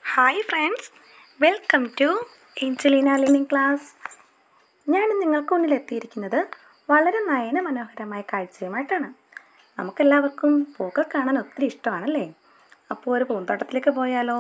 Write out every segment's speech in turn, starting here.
Hi friends, welcome to Angelina learning class. ഞാൻ നിങ്ങൾക്ക് മുന്നിൽ എത്തിയിരിക്കുന്നത് വളരെ നയന മനോഹരമായ കാഴ്ചയുമായിട്ടാണ്. നമുക്കെല്ലാവർക്കും പൂക്കൾ കാണാൻ ഒത്തിരി ഇഷ്ടമാണല്ലേ? അപ്പോൾ ഒരു പൂന്തോട്ടത്തിലേക്ക് പോയാലോ?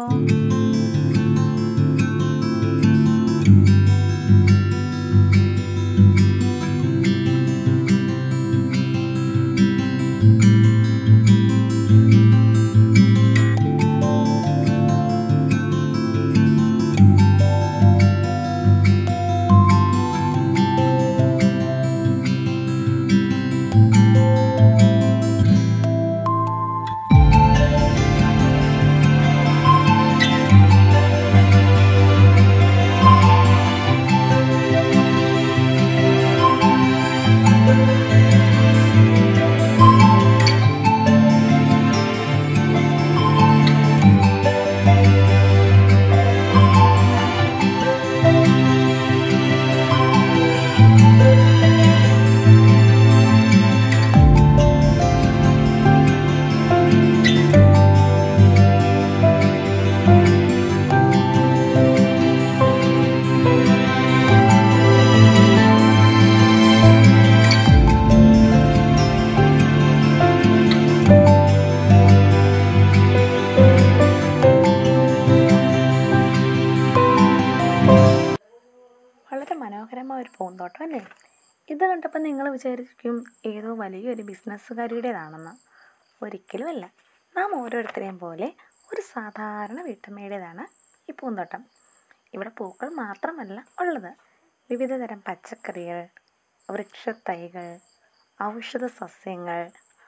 വളരെ മനോഹരമായ ഒരു പൂന്തോട്ടം അല്ലേ? ഇത് കണ്ടപ്പോൾ നിങ്ങൾ വിചാരിക്കും ഏതോ വലിയൊരു ബിസിനസ്സുകാരിയുടേതാണെന്ന്. ഒരിക്കലുമല്ല. നാം ഓരോരുത്തരെയും പോലെ ഒരു സാധാരണ വീട്ടമ്മയുടേതാണ് ഈ പൂന്തോട്ടം. ഇവിടെ പൂക്കൾ മാത്രമല്ല ഉള്ളത്, വിവിധ തരം പച്ചക്കറികൾ, വൃക്ഷത്തൈകൾ, ഔഷധ സസ്യങ്ങൾ,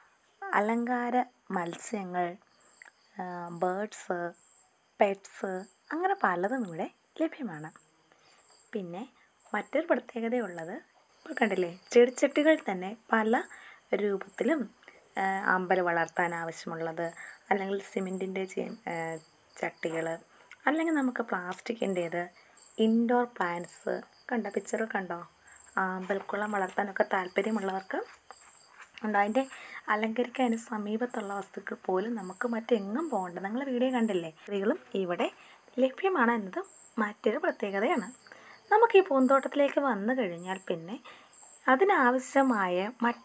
അലങ്കാര മത്സ്യങ്ങൾ, ബേർഡ്സ്, പെറ്റ്സ്, അങ്ങനെ പലതും ഇവിടെ ലഭ്യമാണ്. പിന്നെ മറ്റൊരു പ്രത്യേകതയുള്ളത്, ഇപ്പോൾ കണ്ടില്ലേ, ചെടിച്ചട്ടികൾ തന്നെ പല രൂപത്തിലും, അമ്പൽ വളർത്താൻ ആവശ്യമുള്ളത്, അല്ലെങ്കിൽ സിമെൻറ്റിൻ്റെ ചട്ടികൾ, അല്ലെങ്കിൽ നമുക്ക് പ്ലാസ്റ്റിക്കിൻ്റേത്, ഇൻഡോർ പ്ലാന്റ്സ്. കണ്ടോ, പിക്ചറിൽ കണ്ടോ? അമ്പൽക്കുളം വളർത്താനൊക്കെ താല്പര്യമുള്ളവർക്ക് ഉണ്ട്. അതിൻ്റെ അലങ്കരിക്കാൻ സമീപത്തുള്ള വസ്തുക്കൾ പോലും നമുക്ക് മറ്റെങ്ങും പോകേണ്ട. നിങ്ങൾ വീഡിയോ കണ്ടില്ലേ, സ്ത്രീകളും ഇവിടെ ലഭ്യമാണ് എന്നത് മറ്റൊരു പ്രത്യേകതയാണ്. നമുക്ക് ഈ പൂന്തോട്ടത്തിലേക്ക് വന്നു കഴിഞ്ഞാൽ പിന്നെ അതിനാവശ്യമായ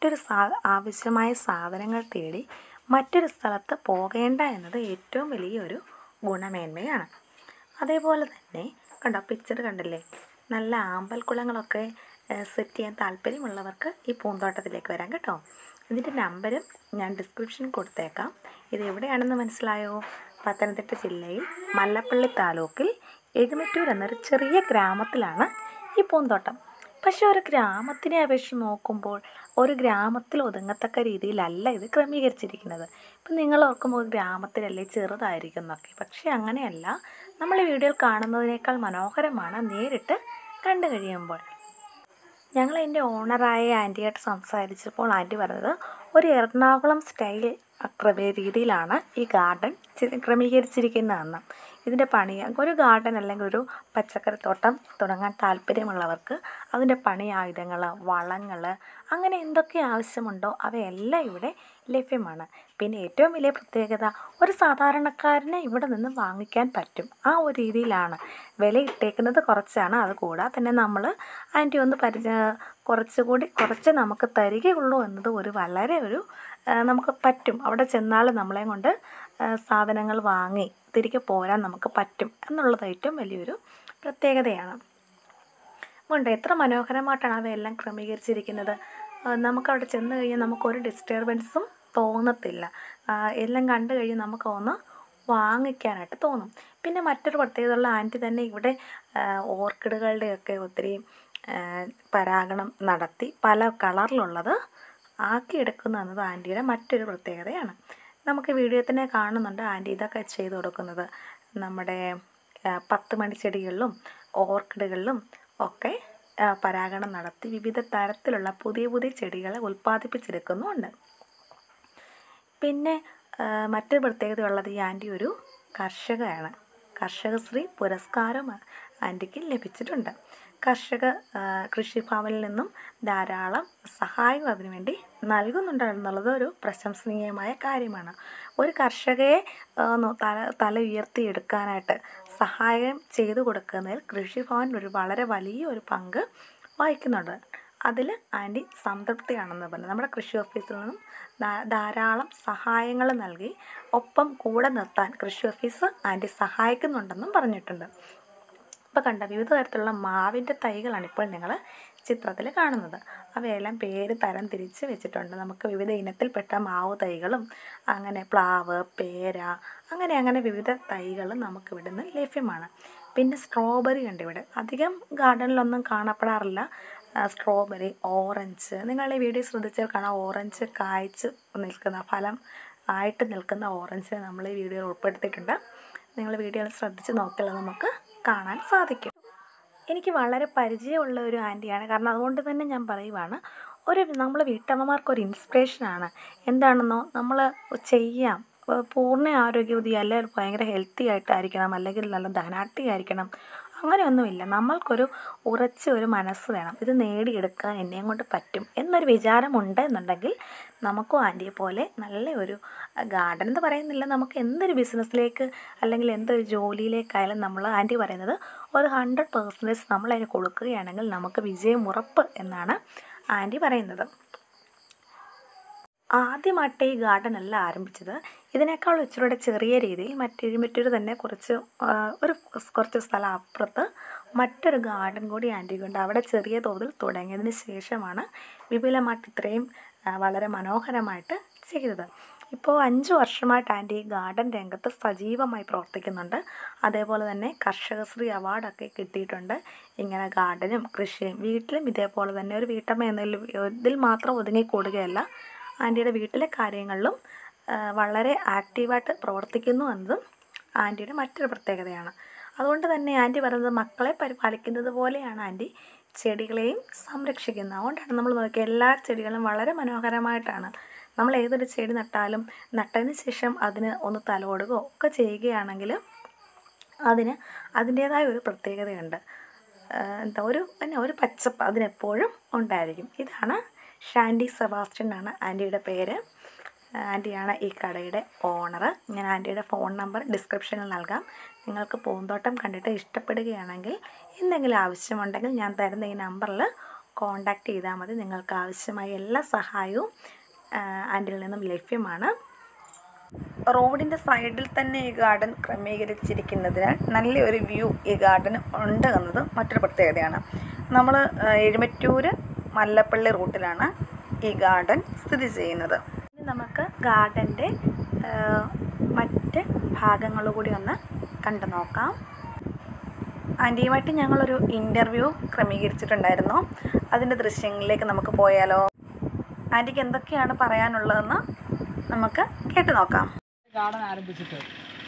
ആവശ്യമായ സാധനങ്ങൾ തേടി മറ്റൊരു സ്ഥലത്ത് പോകേണ്ട എന്നത് ഏറ്റവും വലിയൊരു ഗുണമേന്മയാണ്. അതേപോലെ തന്നെ കണ്ടോ, പിക്ചർ കണ്ടില്ലേ, നല്ല ആമ്പൽക്കുളങ്ങളൊക്കെ സെറ്റ് ചെയ്യാൻ താല്പര്യമുള്ളവർക്ക് ഈ പൂന്തോട്ടത്തിലേക്ക് വരാം കേട്ടോ. ഇതിൻ്റെ നമ്പരും ഞാൻ ഡിസ്ക്രിപ്ഷനിൽ കൊടുത്തേക്കാം. ഇത് എവിടെയാണെന്ന് മനസ്സിലായോ? പത്തനംതിട്ട ജില്ലയിൽ മല്ലപ്പള്ളി താലൂക്കിൽ എഴുമറ്റൂർ എന്നൊരു ചെറിയ ഗ്രാമത്തിലാണ് ഈ പൂന്തോട്ടം. പക്ഷേ ഒരു ഗ്രാമത്തിനെ അപേക്ഷിച്ച് നോക്കുമ്പോൾ ഒരു ഗ്രാമത്തിൽ ഒതുങ്ങത്തക്ക രീതിയിലല്ല ഇത് ക്രമീകരിച്ചിരിക്കുന്നത്. ഇപ്പം നിങ്ങൾ ഓർക്കുമ്പോൾ ഒരു ഗ്രാമത്തിലല്ലേ ചെറുതായിരിക്കും എന്നൊക്കെ, പക്ഷേ അങ്ങനെയല്ല. നമ്മൾ ഈ വീഡിയോയിൽ കാണുന്നതിനേക്കാൾ മനോഹരമാണ് നേരിട്ട് കണ്ടു കഴിയുമ്പോൾ. ഞങ്ങൾ എൻ്റെ ഓണറായ ആൻറ്റിയായിട്ട് സംസാരിച്ചപ്പോൾ ആൻറ്റി പറഞ്ഞത് ഒരു എറണാകുളം സ്റ്റൈൽ രീതിയിലാണ് ഈ ഗാർഡൻ ക്രമീകരിച്ചിരിക്കുന്നതെന്ന്. ഇതിൻ്റെ പണി, ഒരു ഗാർഡൻ അല്ലെങ്കിൽ ഒരു പച്ചക്കറിത്തോട്ടം തുടങ്ങാൻ താല്പര്യമുള്ളവർക്ക് അതിൻ്റെ പണി ആയുധങ്ങൾ, വളങ്ങൾ, അങ്ങനെ എന്തൊക്കെ ആവശ്യമുണ്ടോ അവയെല്ലാം ഇവിടെ ലഭ്യമാണ്. പിന്നെ ഏറ്റവും വലിയ പ്രത്യേകത, ഒരു സാധാരണക്കാരനെ ഇവിടെ നിന്ന് വാങ്ങിക്കാൻ പറ്റും. ആ ഒരു രീതിയിലാണ് വില ഇട്ടേക്കുന്നത്. കുറച്ചാണ്. അത് കൂടാതെ തന്നെ നമ്മൾ ആൻറ്റി ഒന്ന് കുറച്ച് നമുക്ക് തരികയുള്ളൂ എന്നത് വളരെ നമുക്ക് പറ്റും. അവിടെ ചെന്നാൽ നമ്മളെ കൊണ്ട് സാധനങ്ങൾ വാങ്ങി തിരികെ പോരാൻ നമുക്ക് പറ്റും എന്നുള്ളത് ഏറ്റവും വലിയൊരു പ്രത്യേകതയാണ്. അതുകൊണ്ട് എത്ര മനോഹരമായിട്ടാണ് അവയെല്ലാം ക്രമീകരിച്ചിരിക്കുന്നത്. നമുക്കവിടെ ചെന്ന് കഴിഞ്ഞാൽ നമുക്കൊരു ഡിസ്റ്റർബൻസും തോന്നത്തില്ല. എല്ലാം കണ്ടു കഴിഞ്ഞ് നമുക്ക് ഒന്ന് വാങ്ങിക്കാനായിട്ട് തോന്നും. പിന്നെ മറ്റൊരു പ്രത്യേകതയുള്ള, ആൻറ്റി തന്നെ ഇവിടെ ഓർക്കിഡുകളുടെയൊക്കെ ഒത്തിരി പരാഗണം നടത്തി പല കളറിലുള്ളത് ആക്കിയെടുക്കുന്നു എന്നത് ആൻറ്റിയുടെ മറ്റൊരു പ്രത്യേകതയാണ്. നമുക്ക് വീഡിയോ തന്നെ കാണുന്നുണ്ട് ആൻറ്റി ഇതൊക്കെ ചെയ്ത് കൊടുക്കുന്നത്. നമ്മുടെ 10 മണിച്ചെടികളിലും ഓർക്കിഡുകളിലും ഒക്കെ പരാഗണം നടത്തി വിവിധ തരത്തിലുള്ള പുതിയ പുതിയ ചെടികളെ ഉൽപ്പാദിപ്പിച്ചെടുക്കുന്നുമുണ്ട്. പിന്നെ മറ്റൊരു പ്രത്യേകതയുള്ളത്, ഈ ആൻറ്റി ഒരു കർഷകയാണ്. കർഷകശ്രീ പുരസ്കാരം ആൻറ്റിക്ക് ലഭിച്ചിട്ടുണ്ട്. കൃഷിഭവനിൽ നിന്നും ധാരാളം സഹായം അതിനുവേണ്ടി നൽകുന്നുണ്ടെന്നുള്ളത് ഒരു പ്രശംസനീയമായ കാര്യമാണ്. ഒരു കർഷകയെ തല ഉയർത്തിയെടുക്കാനായിട്ട് സഹായം ചെയ്തു കൊടുക്കുന്നതിൽ കൃഷിഭവൻ വളരെ വലിയൊരു പങ്ക് വഹിക്കുന്നുണ്ട്. അതിൽ ആൻറ്റി സംതൃപ്തിയാണെന്ന് പറഞ്ഞു. നമ്മുടെ കൃഷി ഓഫീസിൽ നിന്നും ധാരാളം സഹായങ്ങൾ നൽകി ഒപ്പം കൂടെ നിർത്താൻ കൃഷി ഓഫീസ് ആൻറ്റി സഹായിക്കുന്നുണ്ടെന്നും പറഞ്ഞിട്ടുണ്ട്. ഇപ്പോൾ കണ്ട വിവിധ തരത്തിലുള്ള മാവിൻ്റെ തൈകളാണ് ഇപ്പോൾ നിങ്ങൾ ചിത്രത്തിൽ കാണുന്നത്. അവയെല്ലാം പേര് തരം തിരിച്ച് വെച്ചിട്ടുണ്ട്. നമുക്ക് വിവിധ ഇനത്തിൽപ്പെട്ട മാവ് തൈകളും അങ്ങനെ പ്ലാവ്, പേര, അങ്ങനെ വിവിധ തൈകൾ നമുക്ക് ഇവിടുന്ന് ലഭ്യമാണ്. പിന്നെ സ്ട്രോബെറി ഉണ്ട് ഇവിടെ. അധികം ഗാർഡനിലൊന്നും കാണപ്പെടാറില്ല സ്ട്രോബെറി, ഓറഞ്ച്. നിങ്ങൾ ഈ വീഡിയോ ശ്രദ്ധിച്ചാൽ കാണാം, ഓറഞ്ച് കായ്ച്ച് നിൽക്കുന്ന ഫലം ആയിട്ട് നിൽക്കുന്ന ഓറഞ്ച് നമ്മൾ ഈ വീഡിയോയിൽ ഉൾപ്പെടുത്തിയിട്ടുണ്ട്. നിങ്ങൾ വീഡിയോയിൽ ശ്രദ്ധിച്ച് നോക്കിയാൽ നമുക്ക് കാണാൻ സാധിക്കും. എനിക്ക് വളരെ പരിചയമുള്ള ഒരു ആൻറ്റിയാണ്. കാരണം അതുകൊണ്ട് തന്നെ ഞാൻ പറയുവാണ്, നമ്മൾ വീട്ടമ്മമാർക്കൊരു ഇൻസ്പിറേഷനാണ്. എന്താണെന്നോ നമ്മൾ ചെയ്യാം, പൂർണ്ണ ആരോഗ്യവതി അല്ലെങ്കിൽ ഭയങ്കര ഹെൽത്തി ആയിട്ടായിരിക്കണം, അല്ലെങ്കിൽ നല്ല ധനാഢ്യമായിരിക്കണം, അങ്ങനെയൊന്നുമില്ല. നമ്മൾക്കൊരു ഉറച്ച ഒരു മനസ്സ് വേണം. ഇത് നേടിയെടുക്കാൻ എന്നെയും കൊണ്ട് പറ്റും എന്നൊരു വിചാരമുണ്ട് എന്നുണ്ടെങ്കിൽ നമുക്കും ആൻറ്റിയെ പോലെ നല്ല ഒരു ഗാർഡൻ എന്ന് പറയുന്നില്ല, നമുക്ക് എന്തൊരു ബിസിനസ്സിലേക്ക് അല്ലെങ്കിൽ എന്തൊരു ജോലിയിലേക്കായാലും നമ്മൾ ആൻറ്റി പറയുന്നത് ഒരു 100% നമ്മളതിന് കൊടുക്കുകയാണെങ്കിൽ നമുക്ക് വിജയം ഉറപ്പ് എന്നാണ് ആൻറ്റി പറയുന്നത്. ആദ്യമായിട്ട് ഈ ഗാർഡൻ അല്ല ആരംഭിച്ചത്. ഇതിനേക്കാൾ ഇച്ചിരിയുടെ ചെറിയ രീതിയിൽ മറ്റൊരു തന്നെ കുറച്ച് സ്ഥലം അപ്പുറത്ത് മറ്റൊരു ഗാർഡൻ കൂടി ആൻറ്റി കൊണ്ട് അവിടെ ചെറിയ തോതിൽ തുടങ്ങിയതിന് ശേഷമാണ് വിപുലമായിട്ട് ഇത്രയും വളരെ മനോഹരമായിട്ട് ചെയ്തത്. ഇപ്പോൾ 5 വർഷമായിട്ട് ആൻറ്റി ഗാർഡൻ രംഗത്ത് സജീവമായി പ്രവർത്തിക്കുന്നുണ്ട്. അതേപോലെ തന്നെ കർഷകശ്രീ അവാർഡൊക്കെ കിട്ടിയിട്ടുണ്ട്. ഇങ്ങനെ ഗാർഡനും കൃഷിയും വീട്ടിലും ഇതേപോലെ തന്നെ ഒരു വീട്ടമ്മ ഇതിൽ മാത്രം ഒതുങ്ങിക്കൂടുകയല്ല, ആൻറ്റിയുടെ വീട്ടിലെ കാര്യങ്ങളിലും വളരെ ആക്റ്റീവായിട്ട് പ്രവർത്തിക്കുന്നു എന്നതും ആൻറ്റിയുടെ മറ്റൊരു പ്രത്യേകതയാണ്. അതുകൊണ്ട് തന്നെ ആൻറ്റി പറയുന്നത് മക്കളെ പരിപാലിക്കുന്നത് പോലെയാണ് ആൻറ്റി ചെടികളെയും സംരക്ഷിക്കുന്നത്. അതുകൊണ്ടാണ് നമ്മൾ നോക്കിയ എല്ലാ ചെടികളും വളരെ മനോഹരമായിട്ടാണ്. നമ്മൾ ഏതൊരു ചെടി നട്ടാലും നട്ടതിന് ശേഷം അതിന് ഒന്ന് തലോടുകയോ ഒക്കെ ചെയ്യുകയാണെങ്കിൽ അതിന് അതിൻ്റേതായ ഒരു പ്രത്യേകതയുണ്ട്. ഒരു പച്ചപ്പ് അതിനെപ്പോഴും ഉണ്ടായിരിക്കും. ഇതാണ് ഷാൻറ്റി സെബാസ്റ്റ്യൻ ആണ് ആൻറ്റിയുടെ പേര്. ആൻറ്റിയാണ് ഈ കടയുടെ ഓണർ. ഞാൻ ആൻറ്റിയുടെ ഫോൺ നമ്പർ ഡിസ്ക്രിപ്ഷനിൽ നൽകാം. നിങ്ങൾക്ക് പൂന്തോട്ടം കണ്ടിട്ട് ഇഷ്ടപ്പെടുകയാണെങ്കിൽ എന്തെങ്കിലും ആവശ്യമുണ്ടെങ്കിൽ ഞാൻ തരുന്ന ഈ നമ്പറിൽ കോൺടാക്റ്റ് ചെയ്താൽ മതി. നിങ്ങൾക്ക് ആവശ്യമായ എല്ലാ സഹായവും ആൻറ്റിയിൽ നിന്നും ലഭ്യമാണ്. റോഡിൻ്റെ സൈഡിൽ തന്നെ ഈ ഗാർഡൻ ക്രമീകരിച്ചിരിക്കുന്നതിനാൽ നല്ലൊരു വ്യൂ ഈ ഗാർഡന് ഉണ്ട് എന്നത് മറ്റൊരു പ്രത്യേകതയാണ്. നമ്മൾ എഴുമറ്റൂർ മല്ലപ്പള്ളി റൂട്ടിലാണ് ഈ ഗാർഡൻ സ്ഥിതി ചെയ്യുന്നത്. ഇനി നമുക്ക് ഗാർഡൻ്റെ മറ്റ് ഭാഗങ്ങളുകൂടി ഒന്ന് കണ്ടു നോക്കാം. ആൻറ്റിയുമായിട്ട് ഞങ്ങളൊരു ഇൻ്റർവ്യൂ ക്രമീകരിച്ചിട്ടുണ്ടായിരുന്നു. അതിൻ്റെ ദൃശ്യങ്ങളിലേക്ക് നമുക്ക് പോയാലോ? ആൻറ്റിക്ക് എന്തൊക്കെയാണ് പറയാനുള്ളതെന്ന് നമുക്ക് കേട്ട് നോക്കാം. ഗാർഡൻ ആരംഭിച്ചിട്ട്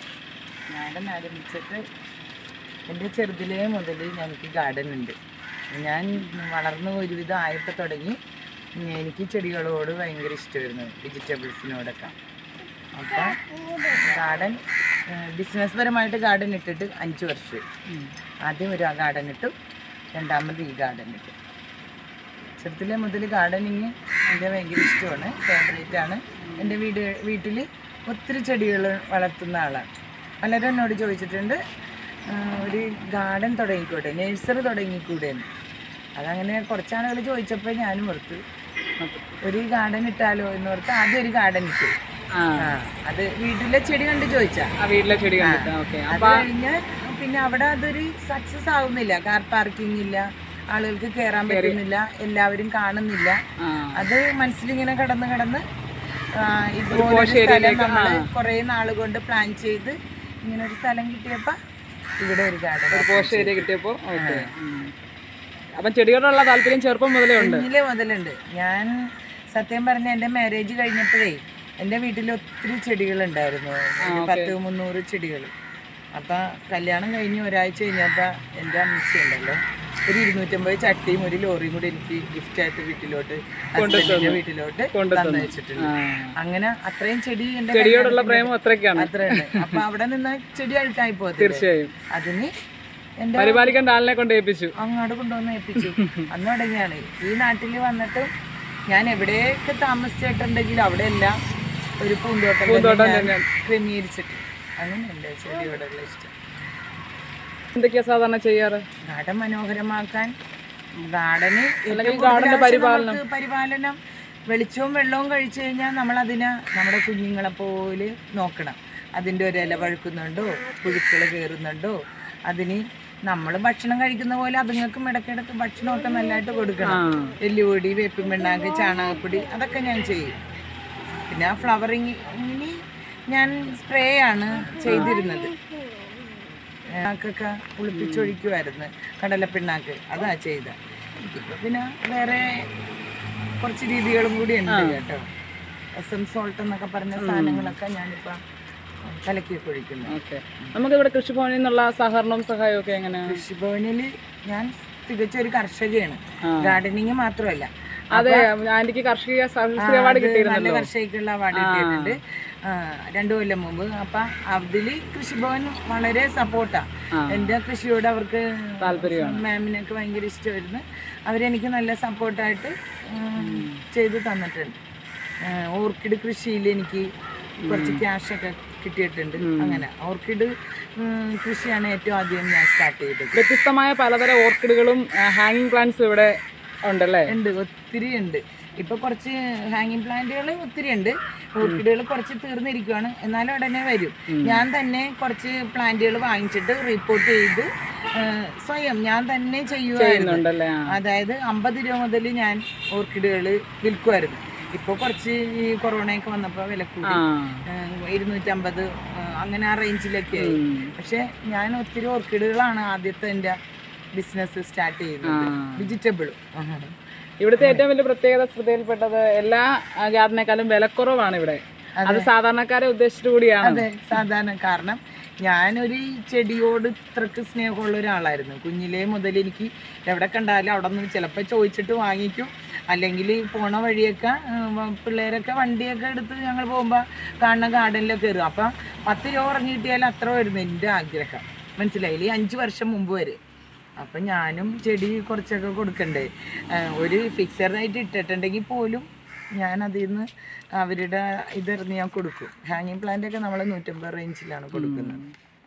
എൻ്റെ ചെറുതിലേ മുതൽ ഞങ്ങൾക്ക് ഗാർഡൻ ഉണ്ട്. ഞാൻ വളർന്ന് ഒരുവിധം ആയപ്പോൾ തുടങ്ങി എനിക്ക് ചെടികളോട് ഭയങ്കര ഇഷ്ടമായിരുന്നു, വെജിറ്റബിൾസിനോടൊക്കെ. അപ്പം ഗാർഡൻ ബിസിനസ് പരമായിട്ട് ഗാർഡൻ ഇട്ടിട്ട് 5 വർഷം. ആദ്യം ഒരു ഗാർഡൻ ഇട്ടു, രണ്ടാമത് ഈ ഗാർഡൻ ഇട്ടു. ചെറുതിലെ മുതൽ ഗാർഡനിങ് എൻ്റെ ഭയങ്കര ഇഷ്ടമാണ്, ഫേവറേറ്റാണ്. എൻ്റെ വീട്ടിൽ ഒത്തിരി ചെടികൾ വളർത്തുന്ന ആളാണ്. പലരും എന്നോട് ചോദിച്ചിട്ടുണ്ട്, ഒരു ഗാർഡൻ തുടങ്ങിക്കൂടെ, നഴ്സറി തുടങ്ങിക്കൂടെ എന്ന്. അതങ്ങനെ കുറച്ചാളുകൾ ചോദിച്ചപ്പോൾ ഞാനും ഓർത്തു ഒരു ഗാർഡൻ ഇട്ടാലോ എന്നോർത്ത് ആദ്യം ഒരു ഗാർഡൻ ഇട്ടു. അത് വീട്ടിലെ ചെടി കണ്ട് ചോദിച്ചാ, വീട്ടിലെ ചെടി അത് കഴിഞ്ഞ് പിന്നെ അവിടെ അതൊരു സക്സസ് ആവുന്നില്ല. കാർ പാർക്കിംഗ് ഇല്ല, ആളുകൾക്ക് കയറാൻ പറ്റുന്നില്ല, എല്ലാവരും കാണുന്നില്ല. അത് മനസ്സിലിങ്ങനെ കടന്ന് ഇതുപോലെ സ്ഥലം നമ്മൾ കുറേ നാളുകൊണ്ട് പ്ലാൻ ചെയ്ത് ഇങ്ങനെ ഒരു സ്ഥലം കിട്ടിയപ്പോൾ ഇവിടെ ഒരു ഗാർഡൻ, ഒരു പോഷ് ഏരിയ കിട്ടിയപ്പോൾ. അപ്പം ചെടികളോടുള്ള താല്പര്യം ചെറുപ്പം മുതലുണ്ട്. ഞാൻ സത്യം പറഞ്ഞ എൻ്റെ മാരേജ് കഴിഞ്ഞപ്പോഴേ എൻ്റെ വീട്ടിൽ ഒത്തിരി ചെടികളുണ്ടായിരുന്നു, 100-300 ചെടികൾ. അപ്പം കല്യാണം കഴിഞ്ഞ് ഒരാഴ്ച കഴിഞ്ഞപ്പോൾ എൻ്റെ അമ്മച്ചി ഉണ്ടല്ലോ ഒരു 250 ചട്ടിയും ഒരു ലോറിയും കൂടി എനിക്ക് ഗിഫ്റ്റായിട്ട് വീട്ടിലോട്ട് തന്നു വെച്ചിട്ടുണ്ട്. അങ്ങനെ അത്രയും ചെടി എൻ്റെ ചെടിയോടുള്ള പ്രേമം അത്രയുണ്ട്. അപ്പൊ അവിടെ നിന്ന് ചെടി അഴുക്കായി പോകും. തീർച്ചയായും അതിന് എന്റെ പരിപാലിക്കേണ്ട ആളിനെ കൊണ്ട് ഏൽപ്പിച്ചു, അങ്ങോട്ട് കൊണ്ടുവന്ന് ഏൽപ്പിച്ചു. അന്ന് തുടങ്ങിയാണ്. ഈ നാട്ടിൽ വന്നിട്ട് ഞാൻ എവിടെയൊക്കെ താമസിച്ചിട്ടുണ്ടെങ്കിൽ അവിടെ എല്ലാം ഒരു പൂന്തോട്ടം ക്രമീകരിച്ചിട്ട് അങ്ങനെ എൻ്റെ ചെടിയോടുള്ള ഇഷ്ടം. എന്തൊക്കെയാ സാധാരണ ചെയ്യാറ്? ഗാർഡൻ മനോഹരമാക്കാൻ ഗാർഡന് പരിപാലനം, വെളിച്ചവും വെള്ളവും കഴിച്ചു കഴിഞ്ഞാൽ നമ്മളതിനെ നമ്മുടെ കുഞ്ഞുങ്ങളെ പോലെ നോക്കണം. അതിൻ്റെ ഒരു ഇല പഴുക്കുന്നുണ്ടോ, പുഴുക്കൾ കയറുന്നുണ്ടോ, അതിന് നമ്മൾ ഭക്ഷണം കഴിക്കുന്ന പോലെ അതുങ്ങൾക്കും ഇടയ്ക്കിടയ്ക്ക് ഭക്ഷണമൊക്കെ നല്ലതായിട്ട് കൊടുക്കണം. എല്ലുപൊടി, വേപ്പിൻ പിണ്ണാക്ക്, ചാണകപ്പൊടി അതൊക്കെ ഞാൻ ചെയ്യും. പിന്നെ ഫ്ലവറിങ്ങിന് ഞാൻ സ്പ്രേ ആണ് ചെയ്തിരുന്നത്. പിണ്ണാക്കൊക്കെ പുളിപ്പിച്ചൊഴിക്കുമായിരുന്നു, കടലപ്പിണ്ണാക്ക് അതാ ചെയ്ത. പിന്നെ വേറെ കുറച്ച് രീതികളും കൂടി ഉണ്ട് കേട്ടോ. എസം സോൾട്ട് എന്നൊക്കെ പറഞ്ഞ സാധനങ്ങളൊക്കെ ഞാനിപ്പോൾ കലക്കിയൊക്കെ ഒഴിക്കുന്നു. നമുക്കിവിടെ കൃഷിഭവനിൽ നിന്നുള്ള സഹകരണവും സഹായവും ഒക്കെ എങ്ങനെയാണ്? കൃഷിഭവനിൽ ഞാൻ തികച്ചൊരു കർഷകയാണ്, ഗാർഡനിങ് മാത്രമല്ല. അതെ, ആന്റിക്ക് കാർഷിക അവാർഡ് കിട്ടിയിരുന്നു, കർഷകക്കുള്ള അവാർഡ് കിട്ടിയിട്ടുണ്ട് 2 കൊല്ലം മുമ്പ്. അപ്പം അതിൽ കൃഷിഭവൻ വളരെ സപ്പോർട്ടാണ്. എൻ്റെ കൃഷിയോട് അവർക്ക് താല്പര്യമാണ്. മാമിനൊക്കെ ഭയങ്കര ഇഷ്ടമായിരുന്നു. അവരെനിക്ക് നല്ല സപ്പോർട്ടായിട്ട് ചെയ്ത് തന്നിട്ടുണ്ട്. ഓർക്കിഡ് കൃഷിയിൽ എനിക്ക് കുറച്ച് ക്യാഷൊക്കെ കിട്ടിയിട്ടുണ്ട്. അങ്ങനെ ഓർക്കിഡ് കൃഷിയാണ് ഏറ്റവും ആദ്യം ഞാൻ സ്റ്റാർട്ട് ചെയ്തത്. വ്യത്യസ്തമായ പലതരം ഓർക്കിഡുകളും ഹാങ്ങിങ് പ്ലാന്റ്സും ഇവിടെ ഉണ്ടല്ലേ? ഉണ്ട്, ഒത്തിരി ഉണ്ട്. ഇപ്പോൾ കുറച്ച് ഹാങ്ങിങ് പ്ലാന്റുകൾ ഒത്തിരി ഉണ്ട്. ഓർക്കിഡുകൾ കുറച്ച് തീർന്നിരിക്കുകയാണ്, എന്നാലും ഉടനെ വരും. ഞാൻ തന്നെ കുറച്ച് പ്ലാന്റുകൾ വാങ്ങിച്ചിട്ട് റിപ്പോർട്ട് ചെയ്ത് സ്വയം ഞാൻ തന്നെ ചെയ്യുമായിരുന്നു. അതായത് 50 രൂപ മുതൽ ഞാൻ ഓർക്കിഡുകൾ വിൽക്കുമായിരുന്നു. ഇപ്പോൾ കുറച്ച് ഈ കൊറോണയൊക്കെ വന്നപ്പോൾ വില കൂടി 250 അങ്ങനെ ആ റേഞ്ചിലൊക്കെ ആയി. പക്ഷെ ഞാൻ ഒത്തിരി ഓർക്കിഡുകളാണ് ആദ്യത്തെ എൻ്റെ ബിസിനസ് സ്റ്റാർട്ട് ചെയ്യുന്നത്, വെജിറ്റബിൾ. ഇവിടുത്തെ ഏറ്റവും വലിയ പ്രത്യേകത ശ്രദ്ധയിൽപ്പെട്ടത് എല്ലാ ഗാർഡനേക്കാളും വിലക്കുറവാണ് ഇവിടെ. അത് സാധാരണക്കാരെ ഉദ്ദേശിച്ചിട്ട് കൂടിയാണ്. അതെ, സാധാരണ. കാരണം ഞാനൊരു ചെടിയോട് ഇത്രക്ക് സ്നേഹമുള്ള ഒരാളായിരുന്നു. കുഞ്ഞിലേ മുതൽ എനിക്ക് എവിടെ കണ്ടാലും അവിടെ നിന്ന് ചിലപ്പോൾ ചോദിച്ചിട്ട് വാങ്ങിക്കും. അല്ലെങ്കിൽ പോണ വഴിയൊക്കെ പിള്ളേരൊക്കെ വണ്ടിയൊക്കെ എടുത്ത് ഞങ്ങൾ പോകുമ്പോൾ കാണുന്ന ഗാർഡനിലൊക്കെ കയറും. അപ്പം 10 രൂപ ഇറങ്ങി കിട്ടിയാൽ അത്ര വരുന്നു എൻ്റെ ആഗ്രഹം. മനസ്സിലായില്ലേ? 5 വർഷം മുമ്പ് വരെ. അപ്പം ഞാനും ചെടി കുറച്ചൊക്കെ കൊടുക്കണ്ടേ. ഒരു ഫിക്സഡായിട്ട് ഇട്ടിട്ടുണ്ടെങ്കിൽ പോലും ഞാൻ അതിൽ നിന്ന് അവരുടെ ഇതെറിഞ്ഞ് ഞാൻ കൊടുക്കും. ഹാങ്ങിങ് പ്ലാന്റൊക്കെ നമ്മൾ 150 റേഞ്ചിലാണ് കൊടുക്കുന്നത്.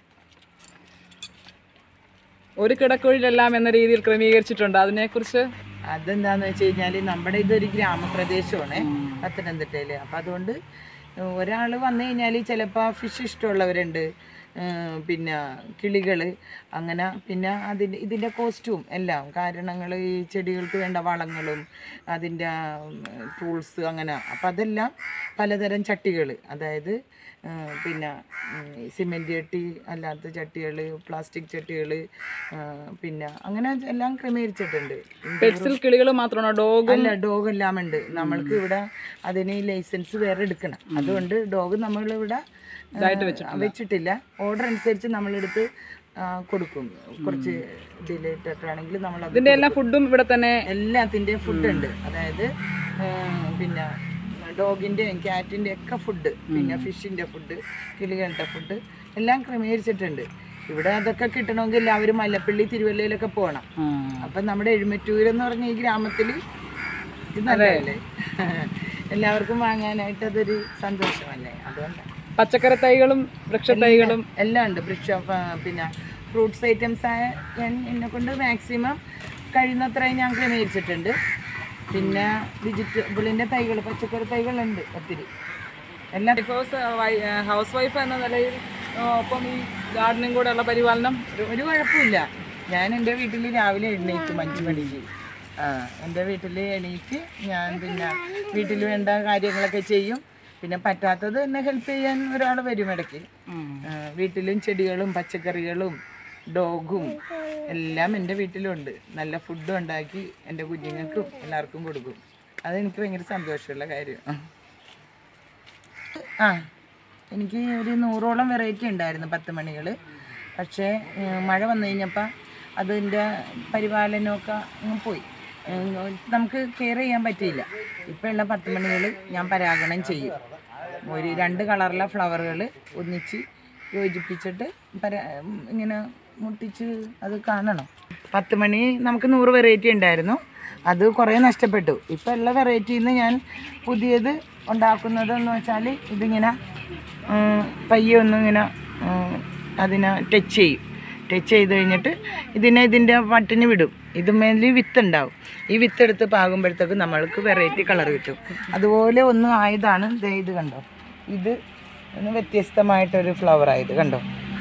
ഒരു കിടക്കുഴിലെല്ലാം എന്ന രീതിയിൽ ക്രമീകരിച്ചിട്ടുണ്ട്. അതിനെക്കുറിച്ച് അതെന്താണെന്ന് വെച്ച് കഴിഞ്ഞാൽ നമ്മുടെ ഇതൊരു ഗ്രാമപ്രദേശമാണ് പത്തനംതിട്ടയിൽ. അപ്പം അതുകൊണ്ട് ഒരാൾ വന്നു കഴിഞ്ഞാൽ ചിലപ്പോൾ ഫിഷ് ഇഷ്ടമുള്ളവരുണ്ട്, പിന്നെ കിളികൾ, അങ്ങനെ. പിന്നെ ഇതിൻ്റെ കോസ്റ്റ്യൂം എല്ലാം കാരണങ്ങൾ, ഈ ചെടികൾക്ക് വേണ്ട വളങ്ങളും അതിൻ്റെ ടൂൾസ്, അങ്ങനെ. അപ്പം അതെല്ലാം പലതരം ചട്ടികൾ, അതായത് പിന്നെ സിമെൻറ്റ് ചട്ടി, അല്ലാത്ത ചട്ടികൾ, പ്ലാസ്റ്റിക് ചട്ടികൾ, പിന്നെ അങ്ങനെ എല്ലാം ക്രമീകരിച്ചിട്ടുണ്ട്. പെറ്റ്സിൽ കിളികൾ മാത്രമാണോ? ഡോഗ് അല്ല, ഡോഗ് എല്ലാം ഉണ്ട്. നമ്മൾക്ക് ഇവിടെ അതിന് ലൈസൻസ് വേറെ എടുക്കണം. അതുകൊണ്ട് ഡോഗ് നമ്മളിവിടെ വെച്ചിട്ടില്ല. ഓർഡർ അനുസരിച്ച് നമ്മളെടുത്ത് കൊടുക്കും. കുറച്ച് ഇതിലിട്ടാണെങ്കിൽ നമ്മൾ അതിൻ്റെ എല്ലാ ഫുഡും ഇവിടെ തന്നെ, എല്ലാത്തിൻ്റെ ഫുഡുണ്ട്. അതായത് പിന്നെ ഡോഗിൻ്റെയും ക്യാറ്റിൻ്റെ ഒക്കെ ഫുഡ്, പിന്നെ ഫിഷിൻ്റെ ഫുഡ്, കിളികളുടെ ഫുഡ് എല്ലാം ക്രമീകരിച്ചിട്ടുണ്ട്. ഇവിടെ അതൊക്കെ കിട്ടണമെങ്കിൽ എല്ലാവരും മല്ലപ്പള്ളി, തിരുവല്ലയിലൊക്കെ പോകണം. അപ്പം നമ്മുടെ എഴുമറ്റൂരെന്ന് പറഞ്ഞ ഈ ഗ്രാമത്തിൽ ഇത് നല്ലതല്ലേ, എല്ലാവർക്കും വാങ്ങാനായിട്ട് അതൊരു സന്തോഷമല്ലേ. അതുകൊണ്ടാണ്. പച്ചക്കറി തൈകളും വൃക്ഷത്തൈകളും എല്ലാം ഉണ്ട്. പിന്നെ ഫ്രൂട്ട്സ് ഐറ്റംസ് ആയ എന്നെ കൊണ്ട് മാക്സിമം കഴിയുന്നത്രയും ഞാൻ ക്രമീകരിച്ചിട്ടുണ്ട്. പിന്നെ വെജിറ്റബിളിൻ്റെ തൈകൾ, പച്ചക്കറി തൈകളുണ്ട് ഒത്തിരി. എല്ലാം ഹൗസ് വൈഫ് എന്ന നിലയിൽ ഒപ്പം ഈ ഗാർഡനിങ് കൂടെ ഉള്ള പരിപാലനം ഒരു കുഴപ്പമില്ല. ഞാൻ എൻ്റെ വീട്ടിൽ രാവിലെ എണീക്കും 5 മണിക്ക്. എൻ്റെ വീട്ടിൽ എണീറ്റ് ഞാൻ പിന്നെ വീട്ടിൽ വേണ്ട കാര്യങ്ങളൊക്കെ ചെയ്യും. പിന്നെ പറ്റാത്തത് എന്നെ ഹെൽപ്പ് ചെയ്യാൻ ഒരാൾ വരും ഇടയ്ക്ക്. വീട്ടിലും ചെടികളും പച്ചക്കറികളും ഡോഗും എല്ലാം എൻ്റെ വീട്ടിലുണ്ട്. നല്ല ഫുഡും ഉണ്ടാക്കി എൻ്റെ കുഞ്ഞുങ്ങൾക്കും എല്ലാവർക്കും കൊടുക്കും. അതെനിക്ക് ഭയങ്കര സന്തോഷമുള്ള കാര്യം. എനിക്ക് ഒരു 100ഓളം വെറൈറ്റി ഉണ്ടായിരുന്നു 10 മണികൾ. പക്ഷേ മഴ വന്നു കഴിഞ്ഞപ്പോൾ അതിൻ്റെ പരിപാലനമൊക്കെ പോയി, നമുക്ക് കെയർ ചെയ്യാൻ പറ്റിയില്ല. ഇപ്പോൾ ഉള്ള 10 മണികൾ ഞാൻ പരാഗണം ചെയ്യും. ഒരു 2 കളറുള്ള ഫ്ലവറുകൾ ഒന്നിച്ച് യോജിപ്പിച്ചിട്ട് ഇങ്ങനെ മുട്ടിച്ച് അത് കാണണം. 10 മണി നമുക്ക് 100 വെറൈറ്റി ഉണ്ടായിരുന്നു, അത് കുറേ നഷ്ടപ്പെട്ടു. ഇപ്പോൾ ഉള്ള വെറൈറ്റിയിൽ നിന്ന് ഞാൻ പുതിയത് ഉണ്ടാക്കുന്നതെന്ന് വെച്ചാൽ ഇതിങ്ങനെ പയ്യെ ഒന്നിങ്ങനെ അതിനെ ടച്ച് ടച്ച് ചെയ്ത് കഴിഞ്ഞിട്ട് ഇതിൻ്റെ പട്ടിന് വിടും. ഇതുമേൽ വിത്തുണ്ടാവും. ഈ വിത്തെടുത്ത് പാകുമ്പോഴത്തേക്ക് നമ്മൾക്ക് വെറൈറ്റി കളർ കിട്ടും. അതുപോലെ ഒന്നും ആയതാണ് ഇത് കണ്ടോ, ഇത് വ്യത്യസ്തമായിട്ടൊരു ഫ്ലവറായത് കണ്ടോ.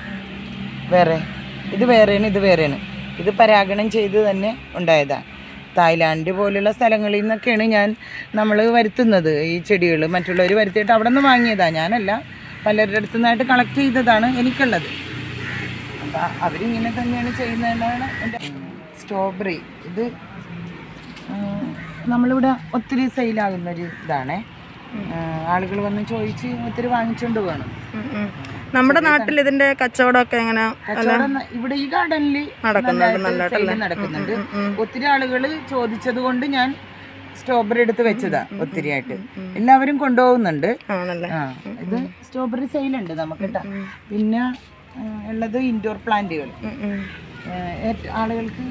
ഇത് വേറെയാണ്. ഇത് പരാഗണം ചെയ്ത് തന്നെ ഉണ്ടായതാണ്. തായ്ലാൻഡ് പോലുള്ള സ്ഥലങ്ങളിൽ നിന്നൊക്കെയാണ് നമ്മൾ വരുത്തുന്നത് ഈ ചെടികൾ. മറ്റുള്ളവർ വരുത്തിയിട്ട് അവിടെ നിന്ന് വാങ്ങിയതാണ്, ഞാനല്ല. പലരുടെ അടുത്തു നിന്നായിട്ട് കളക്ട് ചെയ്തതാണ് എനിക്കുള്ളത്. അപ്പം അവരിങ്ങനെ തന്നെയാണ് ചെയ്യുന്നതെന്നാണ് എൻ്റെ. സ്ട്രോബെറി ഇത് നമ്മളിവിടെ ഒത്തിരി സെയിലാകുന്നൊരു ഇതാണേ. ആളുകൾ വന്ന് ചോദിച്ച് ഒത്തിരി വാങ്ങിച്ചുകൊണ്ട് പോകണം. നമ്മുടെ നാട്ടിൽ ഇതിന്റെ കച്ചവടമൊക്കെ എങ്ങനെ? കച്ചവടം ഇവിടെ ഈ ഗാർഡനിൽ നടക്കുന്നുണ്ട്. ഒത്തിരി ആളുകൾ ചോദിച്ചത് കൊണ്ട് ഞാൻ സ്ട്രോബെറി എടുത്ത് വെച്ചതാ. ഒത്തിരി ആയിട്ട് എല്ലാവരും കൊണ്ടുപോകുന്നുണ്ട്. ഇത് സ്ട്രോബെറി സെയിലുണ്ട് നമുക്ക് കേട്ടോ. പിന്നെ ഉള്ളത് ഇൻഡോർ പ്ലാന്റുകൾ. ആളുകൾക്ക്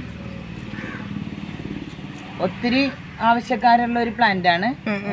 ഒത്തിരി ആവശ്യക്കാരുള്ള ഒരു പ്ലാന്റാണ്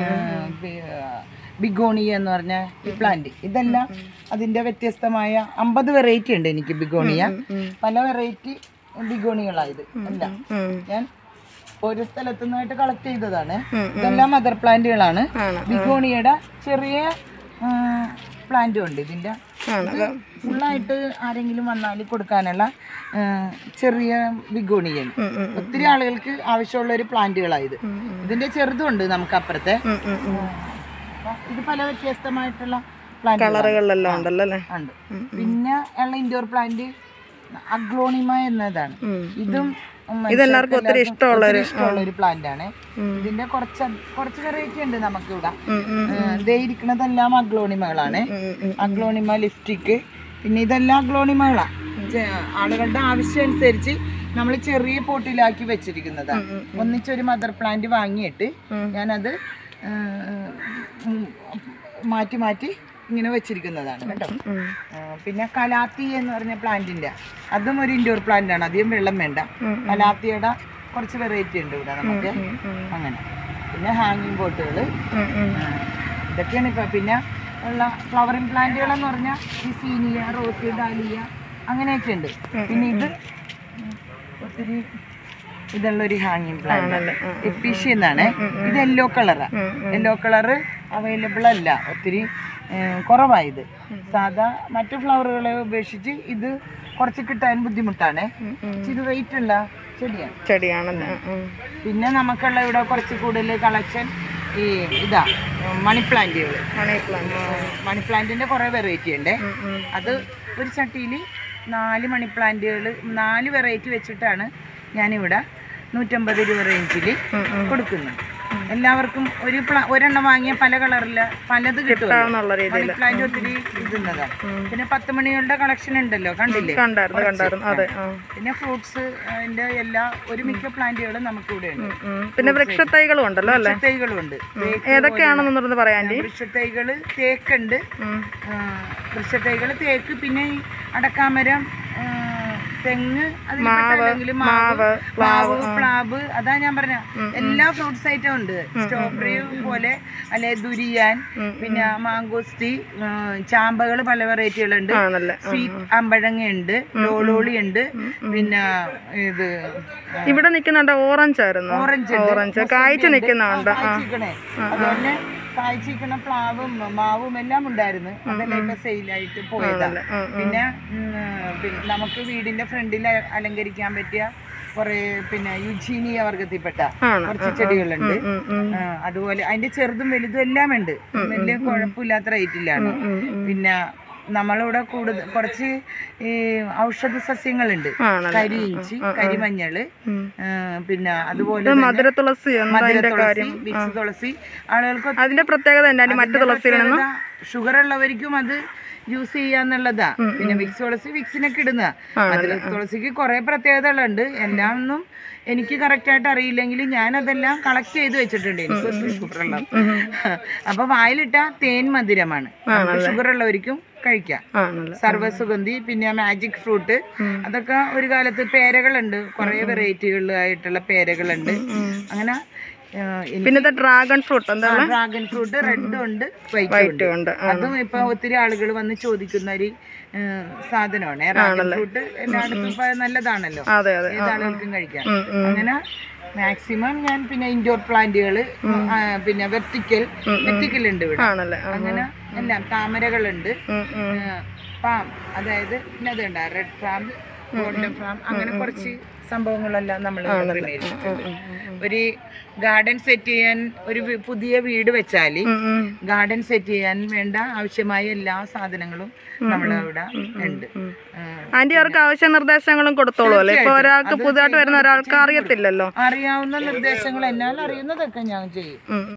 ബിഗോണിയ എന്ന് പറഞ്ഞ ഈ പ്ലാന്റ്. ഇതെല്ലാം അതിൻ്റെ വ്യത്യസ്തമായ 50 വെറൈറ്റി ഉണ്ട് എനിക്ക് ബിഗോണിയ. പല വെറൈറ്റി ബിഗോണികളായത് എല്ലാം ഞാൻ ഒരു സ്ഥലത്തു നിന്നായിട്ട് കളക്ട് ചെയ്തതാണ്. ഇതെല്ലാം മദർ പ്ലാന്റുകളാണ്. ബിഗോണിയുടെ ചെറിയ പ്ലാന്റും ഉണ്ട്. ഇതിൻ്റെ ഫുള്ളായിട്ട് ആരെങ്കിലും വന്നാൽ കൊടുക്കാനുള്ള ചെറിയ ബിഗോണിയാണ്. ഒത്തിരി ആളുകൾക്ക് ആവശ്യമുള്ള ഒരു പ്ലാന്റുകളായത്. ഇതിൻ്റെ ചെറുതുണ്ട് നമുക്ക് അപ്പുറത്തെ. ഇത് പല വ്യത്യസ്തമായിട്ടുള്ള കളറുകളിലെല്ലാം ഉണ്ടല്ലോ. ഉണ്ട്. പിന്നെ ഉള്ള ഇൻഡോർ പ്ലാന്റ് അഗ്ലോണിമ എന്നതാണ്. ഇതും ഇതെല്ലാവർക്കും ഒത്തിരി ഇഷ്ടമുള്ള ഒരു പ്ലാന്റ് ആണ്. ഇതിന്റെ കുറച്ച് വെറൈറ്റി ഉണ്ട് നമുക്കിവിടെ. ഇരിക്കുന്നതെല്ലാം അഗ്ലോണിമകളാണ്. Aglaonema lipstick. പിന്നെ ഇതെല്ലാം അഗ്ലോണിമകളാണ്. ആളുകളുടെ ആവശ്യം അനുസരിച്ച് നമ്മൾ ചെറിയ പോട്ടിലാക്കി വെച്ചിരിക്കുന്നതാണ്. ഒന്നിച്ചൊരു മദർ പ്ലാന്റ് വാങ്ങിയിട്ട് ഞാനത് മാറ്റി ഇങ്ങനെ വെച്ചിരിക്കുന്നതാണ് കേട്ടോ. പിന്നെ കലാത്തി എന്ന് പറഞ്ഞ പ്ലാന്റിന്റെ അതും ഒരു ഇൻഡോർ പ്ലാന്റ് ആണ്. അധികം വെള്ളം വേണ്ട. കലാത്തിയുടെ കുറച്ച് വെറൈറ്റി ഉണ്ട് ഇവിടെ നമുക്ക്. അങ്ങനെ പിന്നെ ഹാങ്ങിങ് പോട്ടുകൾ ഇതൊക്കെയാണ് ഇപ്പം. പിന്നെ ഉള്ള ഫ്ലവറിങ് പ്ലാന്റുകളെന്ന് പറഞ്ഞാൽ ഈ സീനിയ, റോസ്, ഡാലിയ അങ്ങനെയൊക്കെ ഉണ്ട്. പിന്നെ ഇത് ഒത്തിരി ഇതുള്ളൊരു ഹാങ്ങിങ് പ്ലാന്റ് എപ്പീഷ്യ എന്നാണ്. ഇത് യെല്ലോ കളറ് അവൈലബിൾ അല്ല, ഒത്തിരി കുറവായത്. സാധാ മറ്റു ഫ്ലവറുകളെ അപേക്ഷിച്ച് ഇത് കുറച്ച് കിട്ടാൻ ബുദ്ധിമുട്ടാണ്. ഇത് വെയിറ്റ് ഉള്ള ചെടിയാണല്ലോ. പിന്നെ നമുക്കുള്ള ഇവിടെ കുറച്ച് കൂടുതൽ കളക്ഷൻ ഈ ഇതാ മണി പ്ലാന്റിന്റെ കുറേ വെറൈറ്റി ഉണ്ട്. അത് ഒരു ചട്ടിയിൽ 4 മണി പ്ലാന്റുകൾ 4 വെറൈറ്റി വെച്ചിട്ടാണ് ഞാനിവിടെ 150 രൂപ റേഞ്ചിൽ കൊടുക്കുന്നു. എല്ലാവർക്കും ഒരെണ്ണം വാങ്ങിയ പല കളറില് പലത് കിട്ടും. മണി പ്ലാന്റ് ഒത്തിരി ഇതുന്നതാണ്. പിന്നെ 10 മണികളുടെ കളക്ഷൻ ഉണ്ടല്ലോ, കണ്ടില്ലേ? പിന്നെ ഫ്രൂട്ട്സ് എല്ലാ ഒരുമിക്ക പ്ലാന്റുകളും നമുക്ക് ഇവിടെ ഉണ്ട്. പിന്നെ വൃക്ഷത്തൈകളും ഉണ്ടല്ലോ അല്ലേ? വൃക്ഷത്തൈകളും ഉണ്ട്. ഏതൊക്കെയാണെന്ന് പറയാൻ? വൃക്ഷത്തൈകള് തേക്കുണ്ട്. വൃക്ഷത്തൈകള് തേക്ക്, പിന്നെ അടക്കാമരം, തെങ്ങ്, മാവ്, പ്ലാവ്, അതാ ഞാൻ പറഞ്ഞ എല്ലാ ഫ്രൂട്ട്സ് ഐറ്റം ഉണ്ട്. സ്ട്രോബെറി പോലെ അല്ലെ ദുരിയാൻ, പിന്നെ മാങ്കോസ്റ്റി, ചാമ്പകൾ പല വെറൈറ്റികളുണ്ട്. സ്വീറ്റ് അമ്പഴങ്ങയുണ്ട്, ലോളോളി ഉണ്ട്. പിന്നെ ഇത് ഇവിടെ നിൽക്കുന്നുണ്ട് ഓറഞ്ച് കായ്ച്ചു നിൽക്കുന്നുണ്ട്. അതുപോലെ കായ്ച്ചിരിക്കണ പ്ലാവും മാവും എല്ലാം ഉണ്ടായിരുന്നു. അതെല്ലാം ഇപ്പൊ സെയിലായിട്ട് പോയതാണ്. പിന്നെ നമുക്ക് വീടിന്റെ ഫ്രണ്ടിൽ അലങ്കരിക്കാൻ പറ്റിയ കുറെ പിന്നെ യുജീനിയ വർഗത്തിൽപ്പെട്ട കുറച്ച് ചെടികളുണ്ട്. അതുപോലെ അതിന്റെ ചെറുതും വലുതും എല്ലാം ഉണ്ട്. വലിയ കുഴപ്പമില്ലാത്ത റേറ്റിലാണ്. പിന്നെ നമ്മളിവിടെ കുറച്ച് ഈ ഔഷധ സസ്യങ്ങളുണ്ട്. കരിയിഞ്ചി, കരിമഞ്ഞള്, പിന്നെ അതുപോലെ മധുര തുളസി, വിക്സ് തുളസി. ആളുകൾക്ക് അതിന്റെ പ്രത്യേകത ഷുഗർ ഉള്ളവർക്കും അത് യൂസ് ചെയ്യാന്നുള്ളതാ. പിന്നെ വിക്സ് തുളസി വിക്സിനൊക്കെ ഇടുന്ന. മധുര തുളസിക്ക് കുറെ പ്രത്യേകതകളുണ്ട്. എല്ലാം ഒന്നും എനിക്ക് കറക്റ്റായിട്ട് അറിയില്ലെങ്കിലും ഞാനതെല്ലാം കളക്ട് ചെയ്ത് വെച്ചിട്ടുണ്ട്. എനിക്ക് ഷുഗറുള്ള അപ്പൊ വായിലിട്ട തേൻ മധുരമാണ്. ഷുഗർ ഉള്ളവർക്കും കഴിക്കാം. സർവ്വസുഗന്ധി, പിന്നെ മാജിക് ഫ്രൂട്ട്, അതൊക്കെ ഒരു കാലത്ത് പേരകളുണ്ട്. കുറെ വെറൈറ്റികളായിട്ടുള്ള പേരകളുണ്ട്. അങ്ങനെ പിന്നെ ഡ്രാഗൺ ഫ്രൂട്ട് എന്താ ഡ്രാഗൺ ഫ്രൂട്ട് റെഡും ഉണ്ട് വൈറ്റും ഉണ്ട്. അതും ഇപ്പൊ ഒത്തിരി ആളുകൾ വന്ന് ചോദിക്കുന്ന ഒരു സാധനമാണ്. ഡ്രാഗൺ ഫ്രൂട്ട് എല്ലായിടത്തും ഇപ്പൊ നല്ലതാണല്ലോ, ഏതാളുകൾക്കും കഴിക്കാം. അങ്ങനെ മാക്സിമം ഞാൻ പിന്നെ ഇൻഡോർ പ്ലാന്റുകള്, പിന്നെ വെർട്ടിക്കൽ ഉണ്ട് ഇവിടെ. അങ്ങനെ എല്ലാം താമരകളുണ്ട്, പാം, അതായത് പിന്നെ അതുണ്ട് റെഡ് ഫാം, ഗോൾഡൻ ഫാം, അങ്ങനെ കുറച്ച് സംഭവങ്ങളെല്ലാം നമ്മൾ ഒരു ഗാർഡൻ സെറ്റ് ചെയ്യാൻ, ഒരു പുതിയ വീട് വെച്ചാല് ഗാർഡൻ സെറ്റ് ചെയ്യാൻ വേണ്ട ആവശ്യമായ എല്ലാ സാധനങ്ങളും നമ്മളവിടെ ഉണ്ട്. ആന്റി അവർക്ക് ആവശ്യ നിർദ്ദേശങ്ങളും കൊടുത്തോളൂ അല്ലേ? ഇപ്പൊ ഒരാൾക്ക് പുതുതായിട്ട് വരുന്ന ഒരാൾക്ക് അറിയത്തില്ലല്ലോ. അറിയാവുന്ന നിർദ്ദേശങ്ങൾ എന്നാൽ അറിയുന്നതൊക്കെ ഞാൻ ചെയ്യും.